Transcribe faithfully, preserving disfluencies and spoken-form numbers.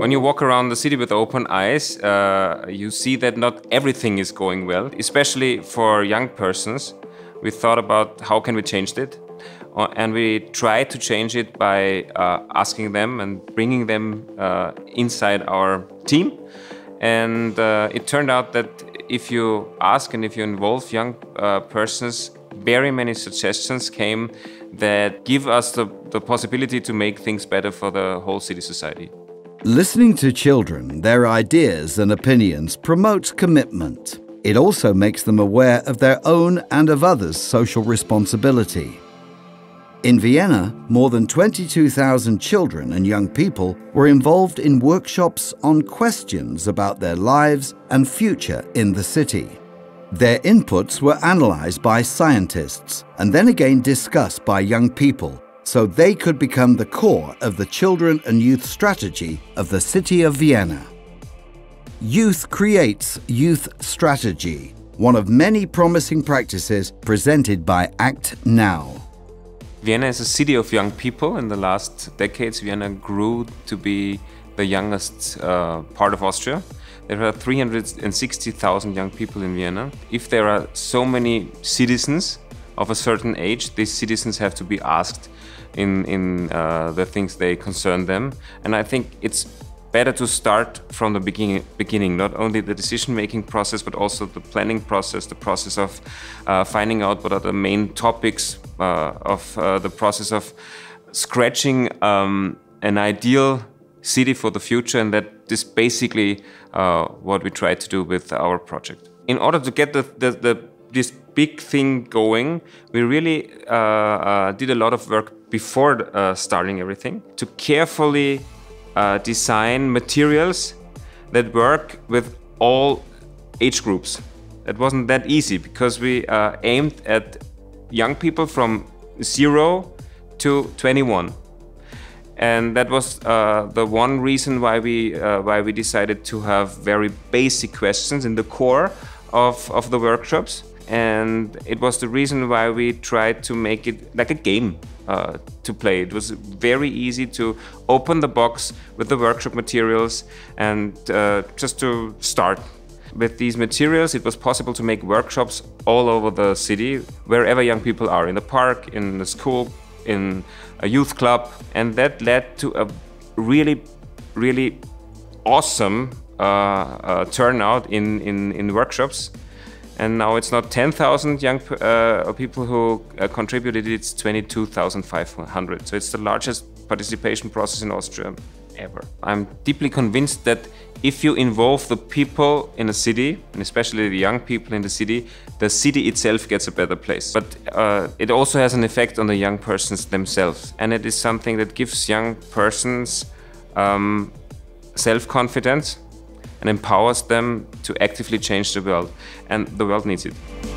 When you walk around the city with open eyes, uh, you see that not everything is going well, especially for young persons. We thought about how can we change it, uh, and we tried to change it by uh, asking them and bringing them uh, inside our team. And uh, it turned out that if you ask and if you involve young uh, persons, very many suggestions came that give us the, the possibility to make things better for the whole city society. Listening to children, their ideas and opinions promotes commitment. It also makes them aware of their own and of others' social responsibility. In Vienna, more than twenty-two thousand children and young people were involved in workshops on questions about their lives and future in the city. Their inputs were analyzed by scientists and then again discussed by young people, so they could become the core of the children and youth strategy of the city of Vienna. Youth creates youth strategy, one of many promising practices presented by Act Now. Vienna is a city of young people. In the last decades, Vienna grew to be the youngest uh, part of Austria. There are three hundred sixty thousand young people in Vienna. If there are so many citizens of a certain age, these citizens have to be asked in, in uh, the things they concern them. And I think it's better to start from the beginning, beginning, not only the decision-making process, but also the planning process, the process of uh, finding out what are the main topics uh, of uh, the process of scratching um, an ideal city for the future, and that is basically uh, what we try to do with our project. In order to get the, the, the, this big thing going, we really uh, uh, did a lot of work before uh, starting everything to carefully Uh, design materials that work with all age groups. It wasn't that easy because we uh, aimed at young people from zero to twenty-one. And that was uh, the one reason why we, uh, why we decided to have very basic questions in the core of, of the workshops. And it was the reason why we tried to make it like a game uh, to play. It was very easy to open the box with the workshop materials and uh, just to start. With these materials, it was possible to make workshops all over the city, wherever young people are, in the park, in the school, in a youth club. And that led to a really, really awesome uh, uh, turnout in, in, in workshops. And now it's not ten thousand young uh, people who uh, contributed, it's twenty-two thousand five hundred. So it's the largest participation process in Austria ever. I'm deeply convinced that if you involve the people in a city, and especially the young people in the city, the city itself gets a better place. But uh, it also has an effect on the young persons themselves. And it is something that gives young persons um, self-confidence and empowers them to actively change the world. And the world needs it.